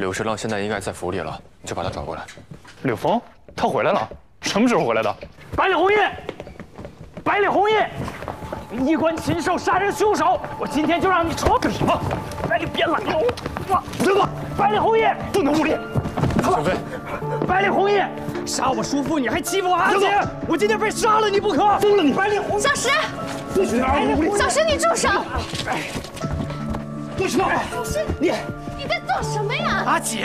柳十郎现在应该在府里了，你就把他找过来。 柳峰，他回来了，什么时候回来的？ 百里红叶，百里红叶，衣冠禽兽杀人凶手，我今天就让你戳！干什么？百里别拦我！别管！百里红叶，不能无礼！ 小飞， 百里红叶，杀我叔父你还欺负我阿姐，我今天非杀了你不可！疯了你！百里红小石， 不许二无礼！ 小石，你住手！ 不许闹！ 小石， 你在做什么呀？ 阿姐，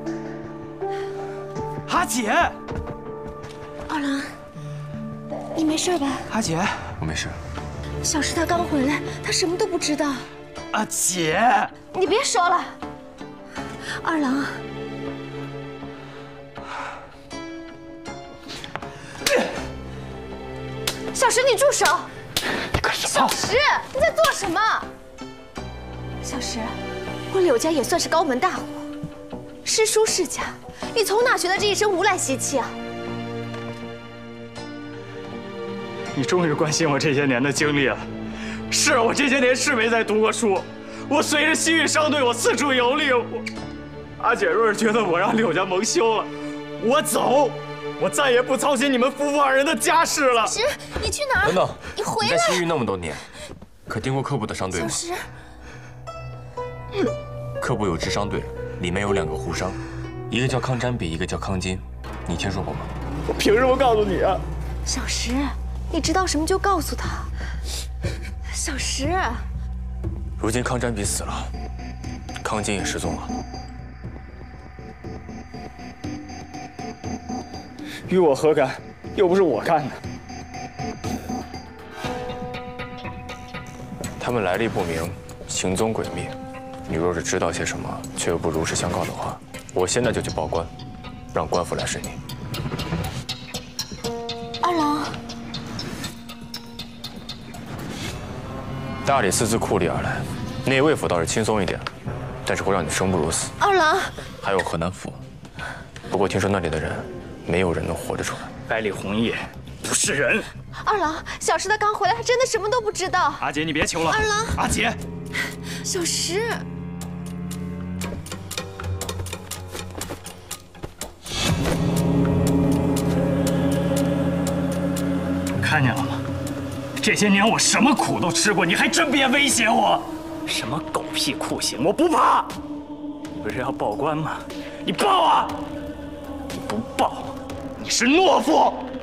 阿姐， 二郎，你没事吧？ 阿姐， 我没事。 小石他刚回来，他什么都不知道。 阿姐， 你别说了，二郎。小石，你住手！ 你干什么？ 小石，你在做什么？小石，我柳家也算是高门大户，诗书世家，你从哪学的这一身无赖习气啊？ 你终于关心我这些年的经历了。是我这些年是没再读过书，我随着西域商队我四处游历。阿姐若是觉得我让柳家蒙羞了，我走。我再也不操心你们夫妇二人的家事了。 小石，你去哪儿？ 等等， 你回来！ 你在西域那么多年，可听过课部的商队吗？ 小石， 课部有支商队，里面有2个胡商，一个叫康占比，一个叫康金，你听说过吗？ 我凭什么告诉你啊？ 小石，你知道什么就告诉他。小石， 如今康占比死了，康金也失踪了。 与我何干？又不是我干的。 他们来历不明，行踪诡秘。你若是知道些什么，却又不如实相告的话，我现在就去报官，让官府来审你。 二郎， 大理寺自库里而来，内卫府倒是轻松一点，但是会让你生不如死。 二郎， 还有河南府，不过听说那里的人，没有人能活着出来。 百里红叶不是人。 二郎，小石他刚回来，他真的什么都不知道。 阿姐，你别求了。 二郎， 阿姐， 小石， 看见了吗？这些年我什么苦都吃过，你还真别威胁我。什么狗屁酷刑，我不怕。你不是要报官吗？你报啊！你不报，你是懦夫。